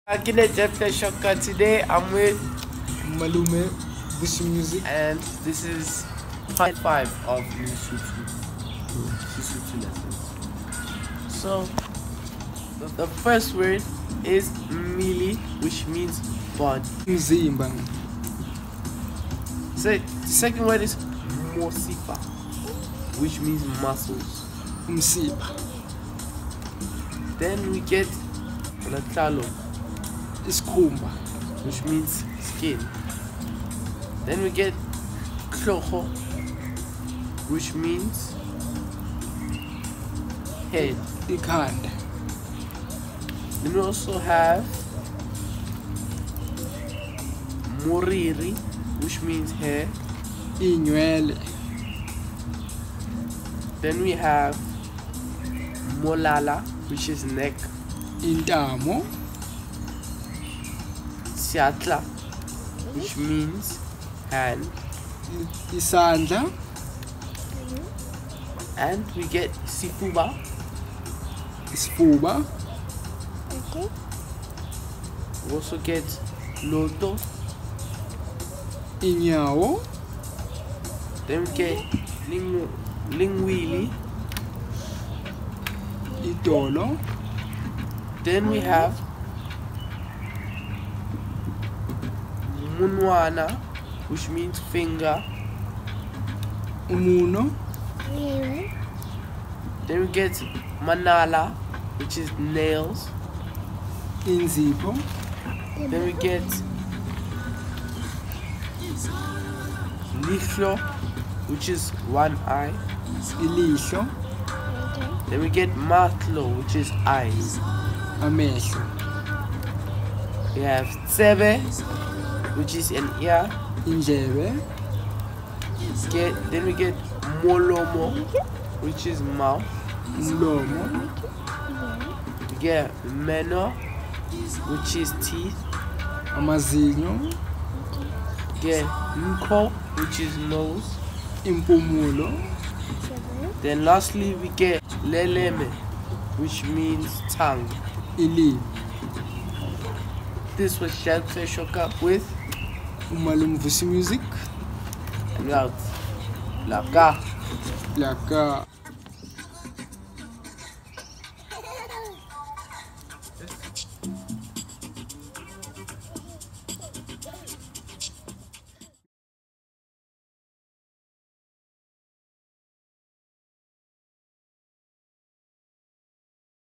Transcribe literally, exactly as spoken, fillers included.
Today I'm with Malome Vucmuzq, and this is part five of SeSotho SeSotho lessons. So the first word is mili, which means body. Mzimba. So the second word is mosipa, which means muscles. Umsipa. Then we get latlalo, Isikhumba, which means skin. Then we get hloko, which means head. Ikhanda. Then we also have moriri, which means hair. Inywele. Then we have molala, which is neck. Intamo. Siatla, which means hand. Isandla. And we get sifuba. Isifuba. Okay. We also get loto. Inyawo. Then we get lingu, lingwili. Idolo. Then we have munwana, which means finger. Umuno. Yeah. Then we get manala, which is nails. Inzipho. Then we get lihlo, which is one eye. Ilihlo. Okay. Then we get matlo, which is eyes. Amehlo. We have tsebe, which is an ear. Indlebe. Get then we get molomo, which is mouth. Umlomo. We get meno, which is teeth. Amazinyo. Get mko, which is nose. Impumulo. Seven. Then lastly we get leleme, which means tongue. Ilimi. This was SeSotho with Malome Vucmuzq. and out. Laka. Laka.